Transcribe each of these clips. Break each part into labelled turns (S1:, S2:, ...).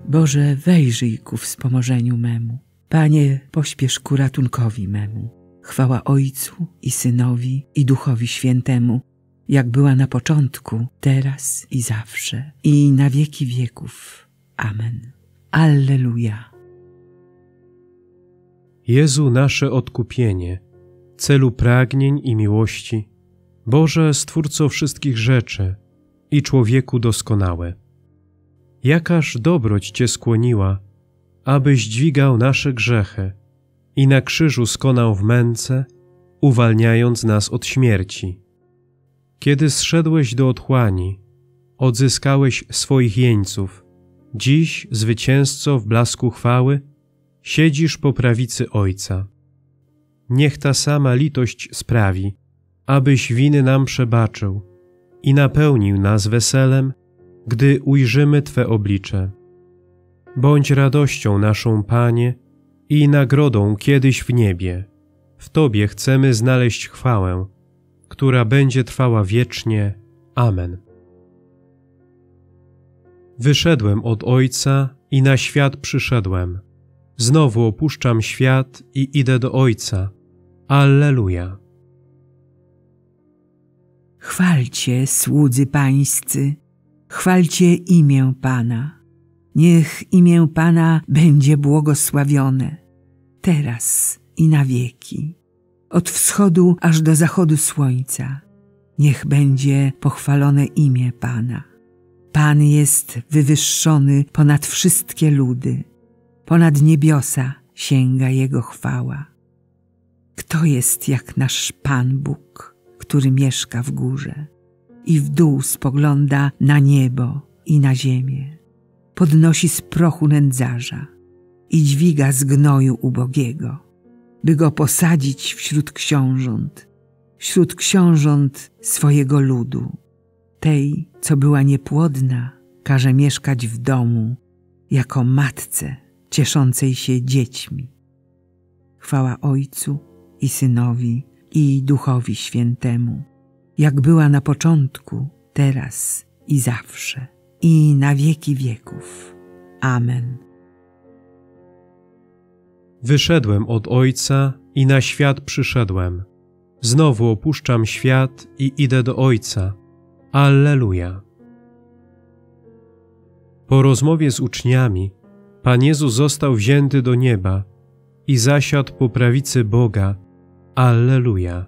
S1: Boże, wejrzyj ku wspomożeniu memu. Panie, pośpiesz ku ratunkowi memu. Chwała Ojcu i Synowi i Duchowi Świętemu, jak była na początku, teraz i zawsze, i na wieki wieków. Amen. Alleluja.
S2: Jezu, nasze odkupienie, celu pragnień i miłości, Boże, Stwórco wszystkich rzeczy i człowieku doskonały. Jakaż dobroć Cię skłoniła, abyś dźwigał nasze grzechy i na krzyżu skonał w męce, uwalniając nas od śmierci. Kiedy zszedłeś do otchłani, odzyskałeś swoich jeńców. Dziś, zwycięzco w blasku chwały, siedzisz po prawicy Ojca. Niech ta sama litość sprawi, abyś winy nam przebaczył i napełnił nas weselem, gdy ujrzymy Twe oblicze. Bądź radością naszą, Panie, i nagrodą kiedyś w niebie. W Tobie chcemy znaleźć chwałę, która będzie trwała wiecznie. Amen. Wyszedłem od Ojca i na świat przyszedłem. Znowu opuszczam świat i idę do Ojca. Alleluja.
S1: Chwalcie, słudzy pańscy, chwalcie imię Pana. Niech imię Pana będzie błogosławione, teraz i na wieki. Od wschodu aż do zachodu słońca, niech będzie pochwalone imię Pana. Pan jest wywyższony ponad wszystkie ludy, ponad niebiosa sięga Jego chwała. Kto jest jak nasz Pan Bóg, który mieszka w górze i w dół spogląda na niebo i na ziemię? Podnosi z prochu nędzarza i dźwiga z gnoju ubogiego, by go posadzić wśród książąt swojego ludu. Tej, co była niepłodna, każe mieszkać w domu, jako matce cieszącej się dziećmi. Chwała Ojcu i Synowi i Duchowi Świętemu, jak była na początku, teraz i zawsze, i na wieki wieków. Amen.
S2: Wyszedłem od Ojca i na świat przyszedłem. Znowu opuszczam świat i idę do Ojca. Alleluja. Po rozmowie z uczniami Pan Jezus został wzięty do nieba i zasiadł po prawicy Boga. Alleluja.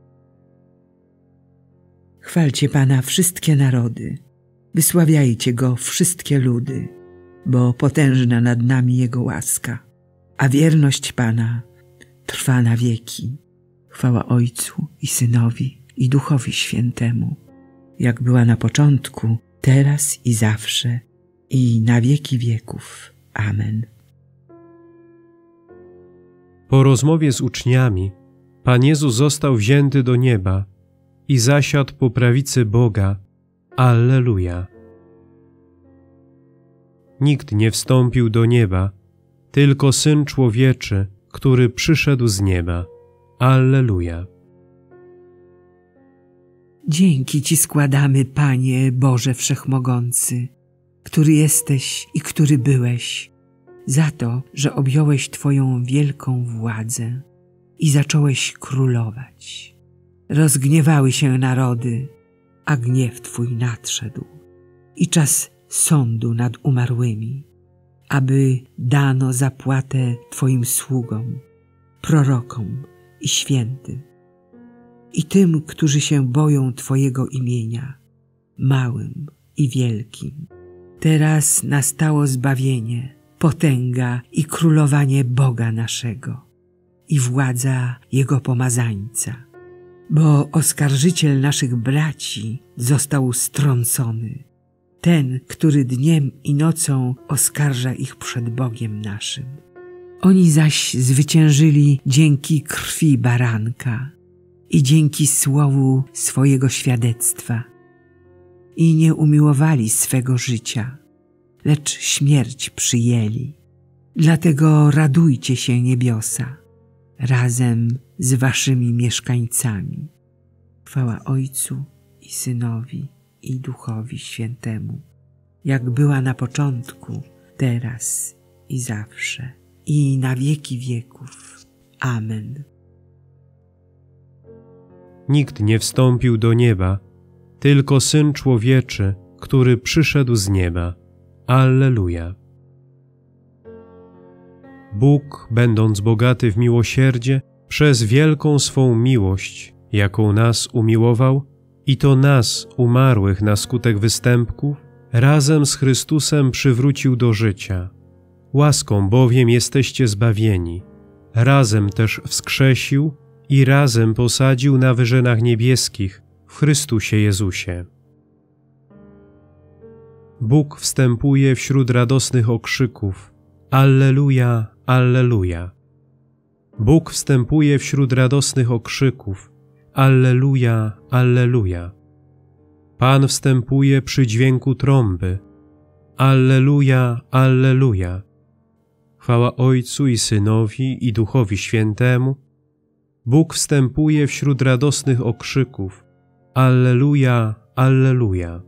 S1: Chwalcie Pana wszystkie narody, wysławiajcie Go wszystkie ludy, bo potężna nad nami Jego łaska, a wierność Pana trwa na wieki. Chwała Ojcu i Synowi i Duchowi Świętemu, jak była na początku, teraz i zawsze, i na wieki wieków. Amen.
S2: Po rozmowie z uczniami Pan Jezus został wzięty do nieba i zasiadł po prawicy Boga. Alleluja. Nikt nie wstąpił do nieba, tylko Syn Człowieczy, który przyszedł z nieba. Alleluja.
S1: Dzięki Ci składamy, Panie Boże Wszechmogący, który jesteś i który byłeś, za to, że objąłeś Twoją wielką władzę i zacząłeś królować. Rozgniewały się narody, a gniew Twój nadszedł i czas sądu nad umarłymi, aby dano zapłatę Twoim sługom, prorokom i świętym i tym, którzy się boją Twojego imienia, małym i wielkim. Teraz nastało zbawienie, potęga i królowanie Boga naszego i władza Jego pomazańca, bo oskarżyciel naszych braci został strącony, ten, który dniem i nocą oskarża ich przed Bogiem naszym. Oni zaś zwyciężyli dzięki krwi baranka i dzięki słowu swojego świadectwa i nie umiłowali swego życia, lecz śmierć przyjęli. Dlatego radujcie się, niebiosa, razem z waszymi mieszkańcami. Chwała Ojcu i Synowi i Duchowi Świętemu, jak była na początku, teraz i zawsze, i na wieki wieków. Amen.
S2: Nikt nie wstąpił do nieba, tylko Syn Człowieczy, który przyszedł z nieba. Alleluja. Bóg, będąc bogaty w miłosierdzie, przez wielką swą miłość, jaką nas umiłował, i to nas, umarłych na skutek występków, razem z Chrystusem przywrócił do życia. Łaską bowiem jesteście zbawieni. Razem też wskrzesił i razem posadził na wyżynach niebieskich w Chrystusie Jezusie. Bóg wstępuje wśród radosnych okrzyków. Alleluja, alleluja. Bóg wstępuje wśród radosnych okrzyków. Alleluja, alleluja. Pan wstępuje przy dźwięku trąby. Alleluja, alleluja. Chwała Ojcu i Synowi i Duchowi Świętemu. Bóg wstępuje wśród radosnych okrzyków. Alleluja, alleluja.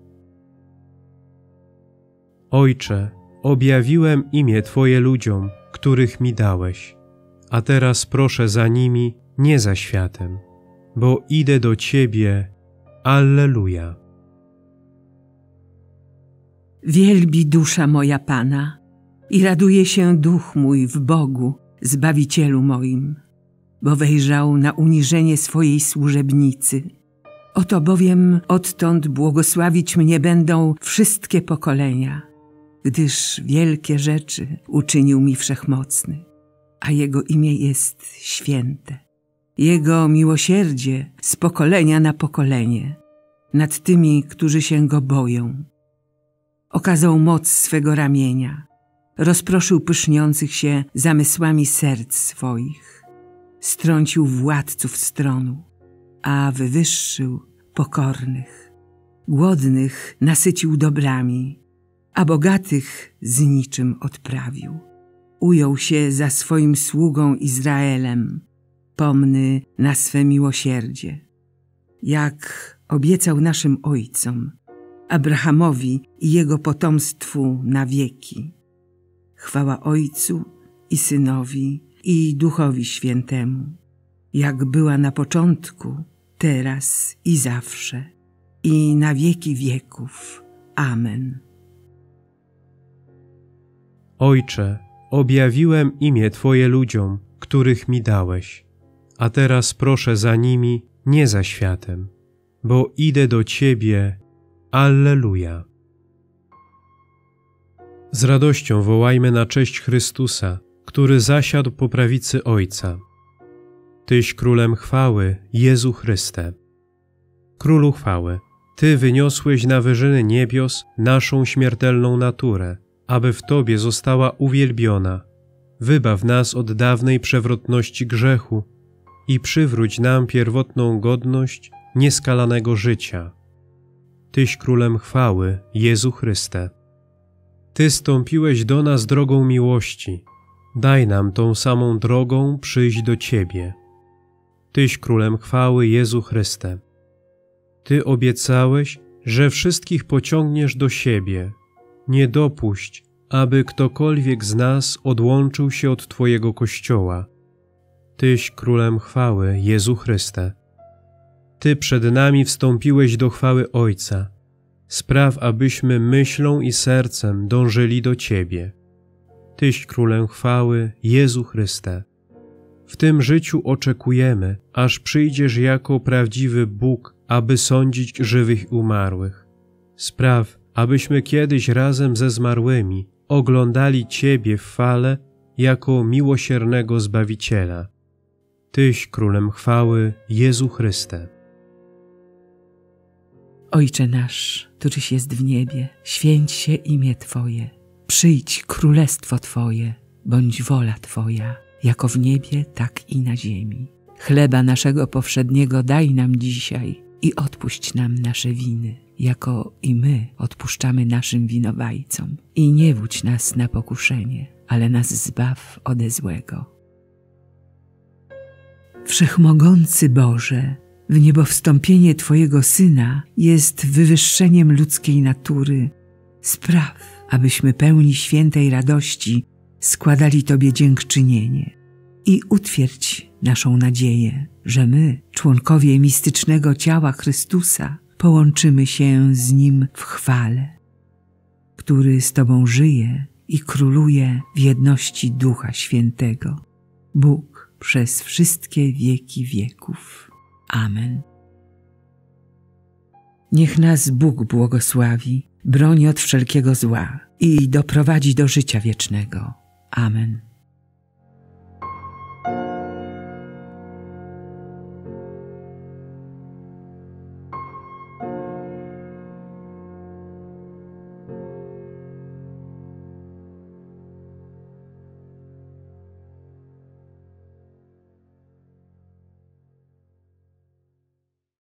S2: Ojcze, objawiłem imię Twoje ludziom, których mi dałeś, a teraz proszę za nimi, nie za światem, bo idę do Ciebie. Alleluja.
S1: Wielbi dusza moja Pana i raduje się duch mój w Bogu, Zbawicielu moim, bo wejrzał na uniżenie swojej służebnicy. Oto bowiem odtąd błogosławić mnie będą wszystkie pokolenia, gdyż wielkie rzeczy uczynił mi Wszechmocny, a Jego imię jest święte. Jego miłosierdzie z pokolenia na pokolenie nad tymi, którzy się Go boją. Okazał moc swego ramienia, rozproszył pyszniących się zamysłami serc swoich, strącił władców stronu, a wywyższył pokornych. Głodnych nasycił dobrami, a bogatych z niczym odprawił. Ujął się za swoim sługą Izraelem, pomny na swe miłosierdzie, jak obiecał naszym ojcom, Abrahamowi i jego potomstwu na wieki. Chwała Ojcu i Synowi i Duchowi Świętemu, jak była na początku, teraz i zawsze, i na wieki wieków. Amen.
S2: Ojcze, objawiłem imię Twoje ludziom, których mi dałeś, a teraz proszę za nimi, nie za światem, bo idę do Ciebie. Alleluja. Z radością wołajmy na cześć Chrystusa, który zasiadł po prawicy Ojca. Tyś Królem chwały, Jezu Chryste. Królu chwały, Ty wyniosłeś na wyżyny niebios naszą śmiertelną naturę, aby w Tobie została uwielbiona. Wybaw nas od dawnej przewrotności grzechu i przywróć nam pierwotną godność nieskalanego życia. Tyś Królem chwały, Jezu Chryste. Ty stąpiłeś do nas drogą miłości. Daj nam tą samą drogą przyjść do Ciebie. Tyś Królem chwały, Jezu Chryste. Ty obiecałeś, że wszystkich pociągniesz do siebie. Nie dopuść, aby ktokolwiek z nas odłączył się od Twojego Kościoła. Tyś Królem chwały, Jezu Chryste. Ty przed nami wstąpiłeś do chwały Ojca. Spraw, abyśmy myślą i sercem dążyli do Ciebie. Tyś Królem chwały, Jezu Chryste. W tym życiu oczekujemy, aż przyjdziesz jako prawdziwy Bóg, aby sądzić żywych i umarłych. Spraw, abyśmy kiedyś razem ze zmarłymi oglądali Ciebie w chwale jako miłosiernego Zbawiciela. Tyś Królem chwały, Jezu Chryste.
S1: Ojcze nasz, któryś jest w niebie, święć się imię Twoje. Przyjdź królestwo Twoje, bądź wola Twoja, jako w niebie, tak i na ziemi. Chleba naszego powszedniego daj nam dzisiaj i odpuść nam nasze winy, jako i my odpuszczamy naszym winowajcom. I nie wódź nas na pokuszenie, ale nas zbaw ode złego. Wszechmogący Boże, w niebowstąpienie Twojego Syna jest wywyższeniem ludzkiej natury. Spraw, abyśmy pełni świętej radości składali Tobie dziękczynienie. I utwierdź naszą nadzieję, że my, członkowie mistycznego ciała Chrystusa, połączymy się z Nim w chwale, który z Tobą żyje i króluje w jedności Ducha Świętego, Bóg przez wszystkie wieki wieków. Amen. Niech nas Bóg błogosławi, broni od wszelkiego zła i doprowadzi do życia wiecznego. Amen.